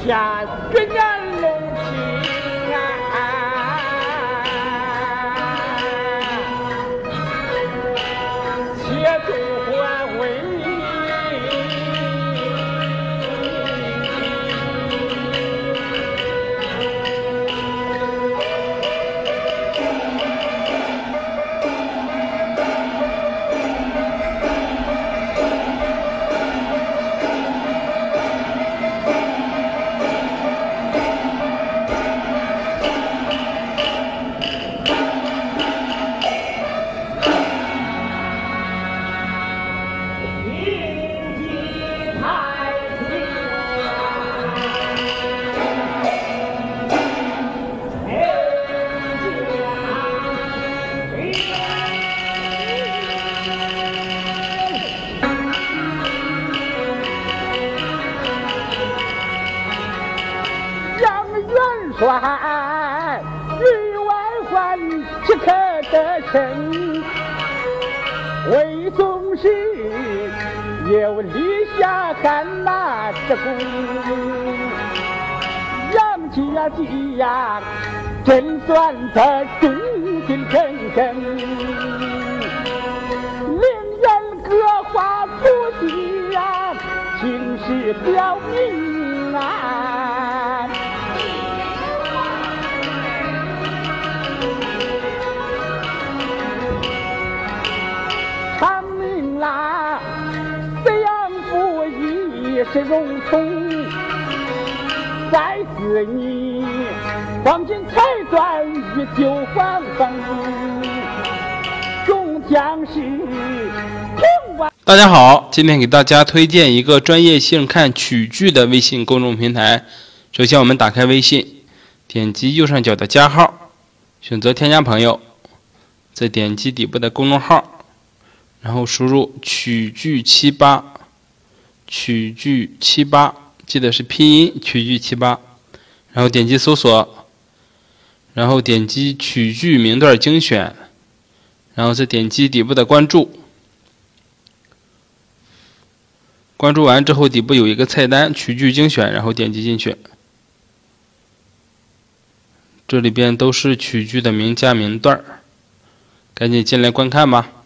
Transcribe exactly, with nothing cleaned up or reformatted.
下月年龙情啊，且中还为帅与外患岂可得胜？为宗室有立下汗马之功，杨家的呀真算得忠心耿耿，令人各花不惜呀，青史标明啊。这样不义是荣宠，在此你黄金彩钻与九黄风，众将士听完。 大家好，今天给大家推荐一个专业性看曲剧的微信公众平台。首先我们打开微信，点击右上角的加号，选择添加朋友，再点击底部的公众号，然后输入曲剧七八，曲剧七八，记得是拼音曲剧七八，然后点击搜索，然后点击曲剧名段精选，然后再点击底部的关注。关注完之后，底部有一个菜单曲剧精选，然后点击进去，这里边都是曲剧的名家名段，赶紧进来观看吧。